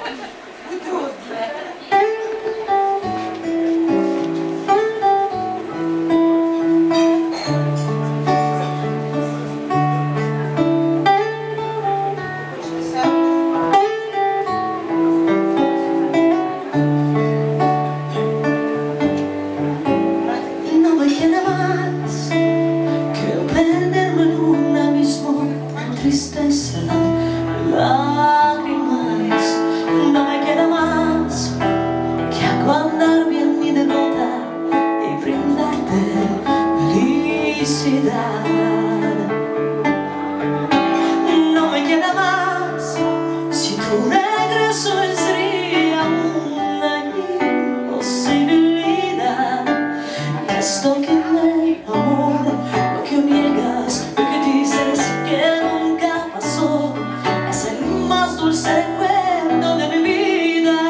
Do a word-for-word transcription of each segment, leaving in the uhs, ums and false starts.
No me queda más, si tu regreso sería una imposibilidad. Esto que no es amor, lo que niegas, lo que dices que nunca pasó, es el más dulce recuerdo de mi vida.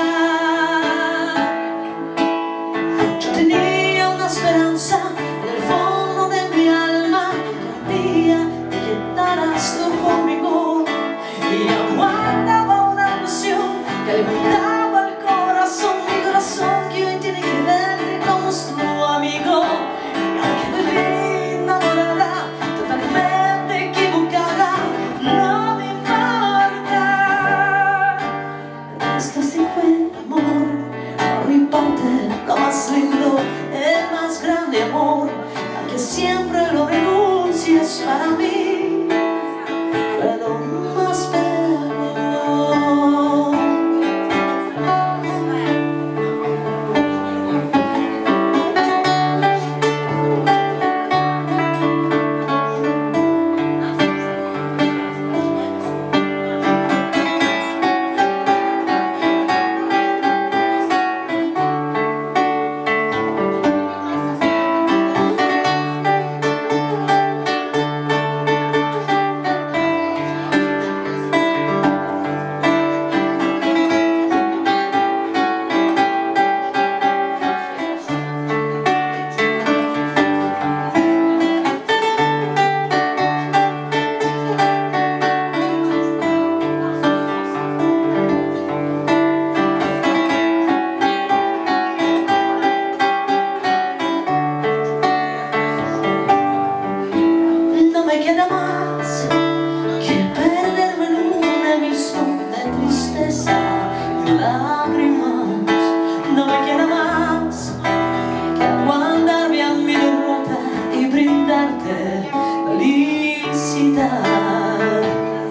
Yo tenía una esperanza en el fondo de mi alma, que un día te quedaras tú conmigo, y aguardaba una ilusión que alimentaba el corazón, mi corazón que hoy tiene que verte como su amigo. Y aunque me vi enamorada, totalmente equivocada, no me importa. Esto sí fue amor, por mi parte lo más lindo, el más grande amor, aunque siempre lo renuncias para mí. Fue lo más bello. No me queda más que perderme en un abismo de tristeza y lágrimas. No me queda más que aguantarme a mi derrota y brindarte felicidad.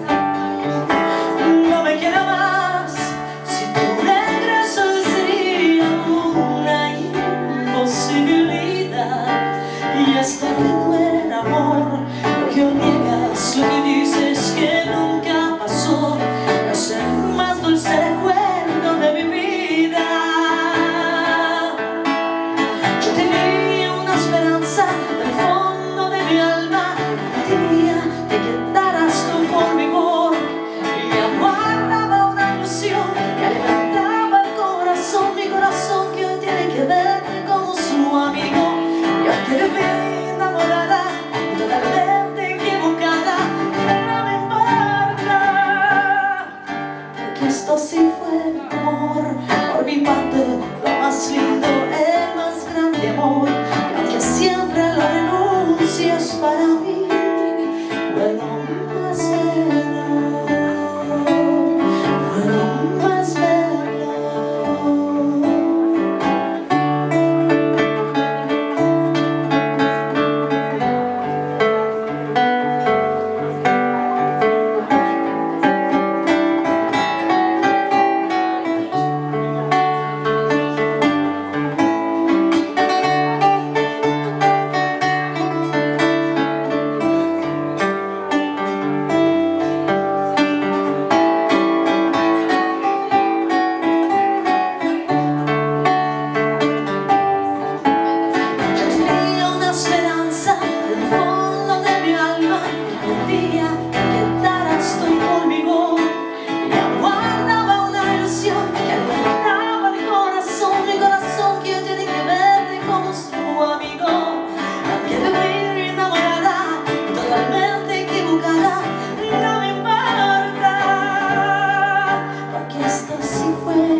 No me queda más, si tu regreso sería una imposibilidad. Y hasta que muera amor, lo que niegas, lo que dices que nunca pasó, es el más dulce recuerdo de mi vida. Yo tenía una esperanza en el fondo de mi alma, que un día te quedaras tú conmigo, y aguardaba una ilusión que alimentaba el corazón, mi corazón que hoy tiene que verte como su amigo. Y aunque te vi enamorada y totalmente equivocada, no me importa, porque esto sí fue amor, por mi parte lo más lindo, el más grande amor, y aunque siempre lo renuncias para mí, fue lo más bello, fue lo más bello. fue.